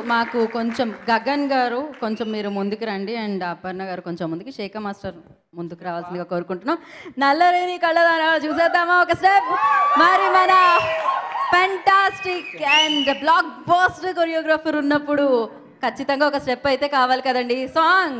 మాకు కొంచెం గగన్ గారు కొంచెం మీరు ముందుకు రండి అండ్ అపర్ణ గారు కొంచెం ముందుకు, శేఖర్ మాస్టర్ ముందుకు రావాల్సిందిగా కోరుకుంటున్నాం. నల్లరేని కళ్ళదారా చూసేద్దామా ఒక స్టెప్? మరి మన fantastic and blockbuster choreographer ఉన్నప్పుడు ఖచ్చితంగా ఒక స్టెప్ అయితే కావాలి కదండి. సాంగ్